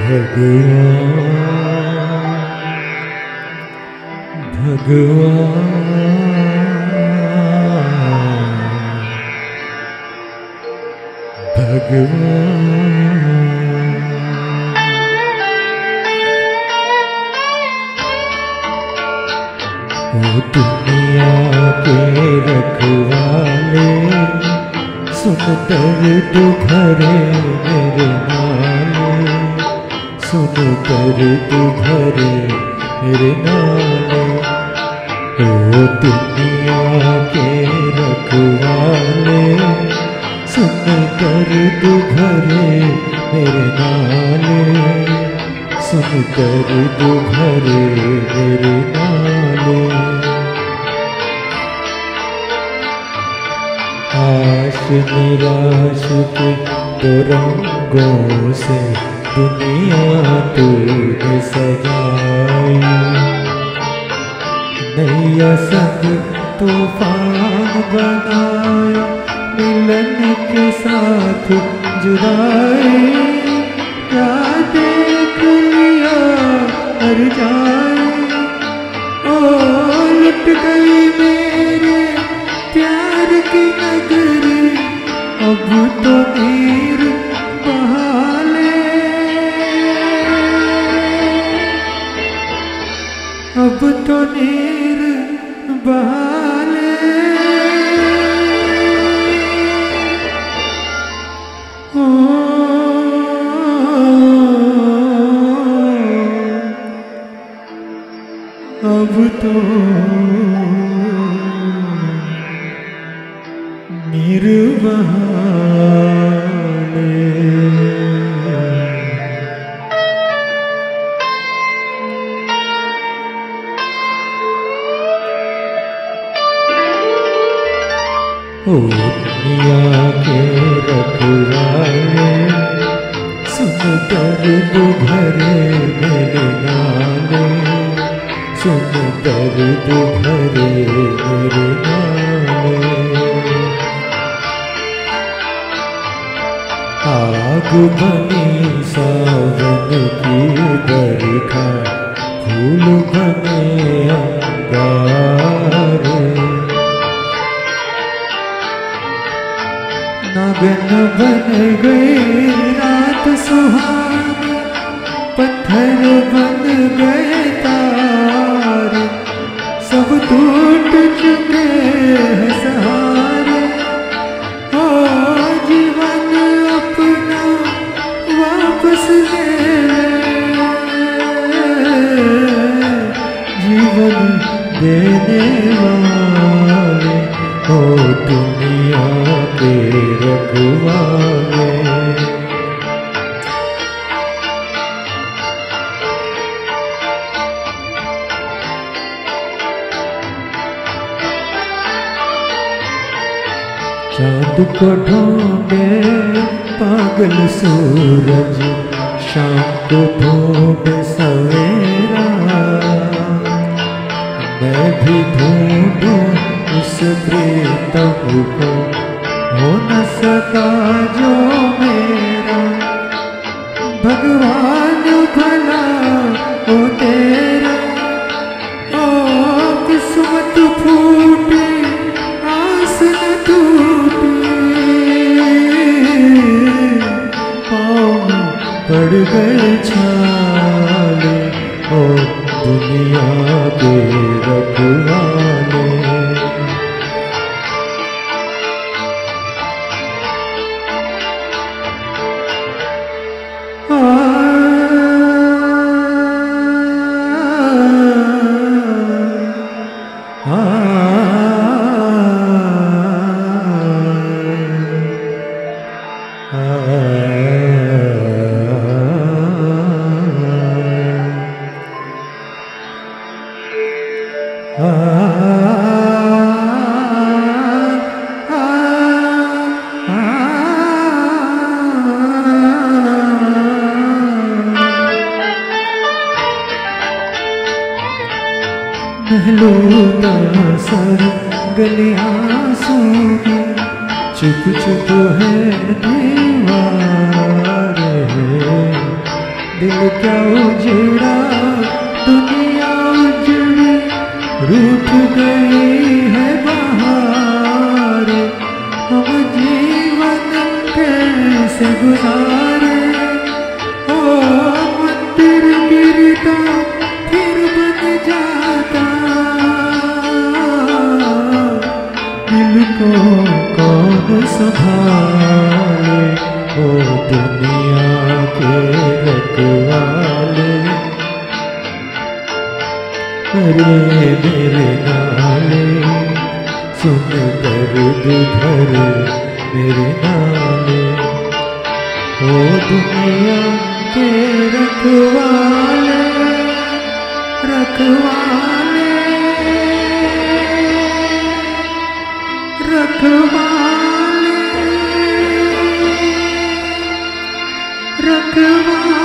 ओ दुनिया के रखवाले, सुन दर्द भरे मेरे नाले, सुन दर्द भरे मेरे नाले। ओ दुनिया के रखवाले, सुन दर्द भरे मेरे नाले, सुन दर्द भरे मेरे नाले। आश निराश के दो रंगों से दुनिया तूने सजाई, नैया संग तूफान बनाया, मिलन के साथ जुदाई। क्या देख लिया हर जाए, ओ लुट गई मेरे प्यार की नगरी, अब तो नीर बहा ले, अब तो नीर बहा ले। अब तो निर्वाले। ओ दुनिया के रखवाले, सुन दर्द भरे मेरे नाले, सुन दर्द भरे मेरे नाले। आग बनी सावन की बरखा, फूल बने अंगारे, नागन बन गए रात सुहानी, पत्थर बन गए तारे, सब टूट चुके हैं सहारे। ओ जीवन अपना वापस ले, जीवन देने वाले, ओ दुनिया के रखवाले। चाँद को ढूंढे पागल सूरज, शाम को ढूंढे सवेरा, मैं भी ढूंढूं उस प्रीतम को, हो न सका जो मेरा। भगवान भला हो तेरा, ओ किस्मत फूटी आस न टूटी, पाँव पड़ गए छाले, ओ दुनिया के रखवाले। महलूदा सर गलियां सूनी, चुप चुप है दीवार, दिल क्या उजड़ा, दुनिया उजड़ी, रूठ गई है बहार। हम जीवन कैसे गुजारे, ओ मंदिर गिरता फिर बन जाता, दिल को कौन संभाले, ओ दुनिया के रखवाले। अरे मेरे नाले सुन दर्द भरे मेरे नाले, ओ दुनिया के रखवाले, रखवाले, रखवाले, रखवाले।